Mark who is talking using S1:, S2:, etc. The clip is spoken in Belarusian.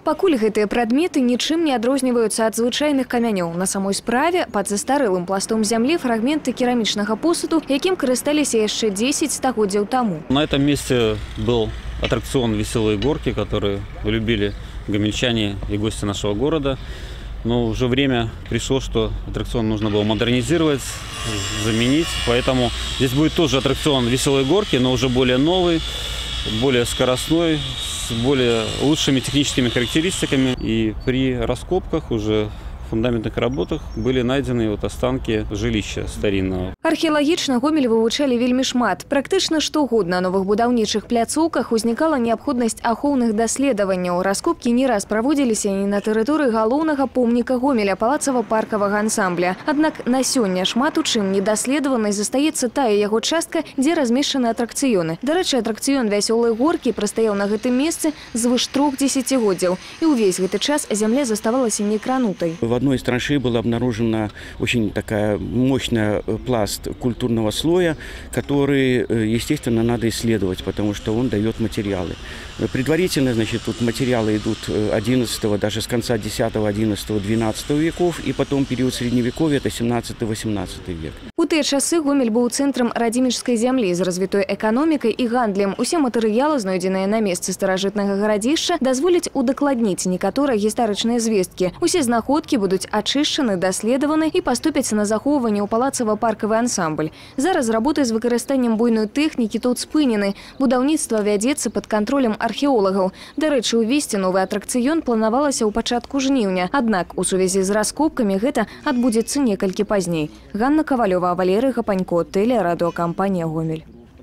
S1: Пакуль гэтыя прадметы нічым не адрозніваюцца ад звычайных камянёў. На самой справе пад застарэлым пластом зямлі фрагменты керамічнага посуду, якім карысталіся яшчэ 10 стагоддзяў таму.
S2: На этом месте был аттракцион «Веселые горки», который любили гомельчане и гости нашего города. Но уже время пришло, что аттракцион нужно было модернизировать, заменить. Поэтому здесь будет тоже аттракцион «Веселые горки», но уже более новый, более скоростной, с более лучшими техническими характеристиками. И при раскопках уже в фундаментных работах были найдены останки жилища старинного.
S1: Археалагічна Гомель вывучалі вельмі шмат. Практычна штогодна на новых будаўнічых пляцоўках узнікала неабходнасць ахоўных даследаванняў. Раскопкі не раз праводзіліся і на тэрыторыі галоўнага помніка Гомеля палацава-паркавага ансамбля. Аднак на сёння шмат у чым недаследаванай застаецца тая яго частка, дзе размешчаны атракцыёны. Дарэчы, атракцыён «Вясёлыя горкі» прастаяў на гэтым месцы звыш 3 десятгоддзяў. І ўвесь гэты час зямля заставалася некранутай.
S3: В одной из траншей был обнаружена очень такая мощная пласт культурного слоя, который, естественно, надо исследовать, потому что он дает материалы. Предварительно, значит, тут материалы идут 11, даже с конца 10, 11, 12 веков, и потом период Средневековья, это 17-18 век.
S1: У тыя часы Гомель быў цэнтрам радзімічскай зямлі з развітой эканомікай і гандлем. Усе матэрыялы, знойдзеныя на месцы старажытнага гарадзішча, дазволяць удакладніць некаторыя гістарычныя звесткі. Усе знаходкі будуць ачышчаны, даследаваны і паступяць на захоўванне ў палацава-паркавы ансамбль. Зараз работы з выкарыстаннем буйной тэхнікі тут спынены. Будаўніцтва вядзецца пад кантролем археолагаў. Дарэчы, увесці новы атракцыён планавалася ў пачатку жніўня. Аднак у сувязі з раскопкамі гэта адбудзецца некалькі пазней. Ганна Ковалёва, Валерий Гапанько, телерадиокомпания «Гомель».